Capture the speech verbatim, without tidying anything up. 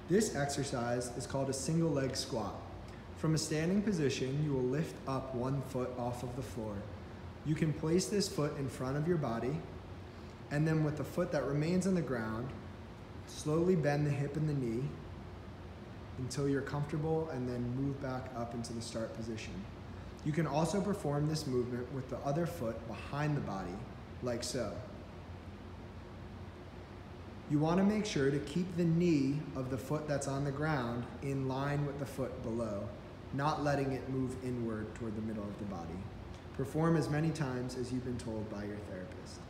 This exercise is called a single leg squat. From a standing position, you will lift up one foot off of the floor. You can place this foot in front of your body, and then with the foot that remains on the ground, slowly bend the hip and the knee until you're comfortable, and then move back up into the start position. You can also perform this movement with the other foot behind the body, like so. You want to make sure to keep the knee of the foot that's on the ground in line with the foot below, not letting it move inward toward the middle of the body. Perform as many times as you've been told by your therapist.